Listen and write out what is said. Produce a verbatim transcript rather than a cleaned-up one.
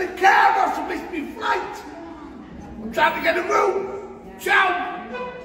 in car or she missed me flight. I'm trying to get a room. Ciao.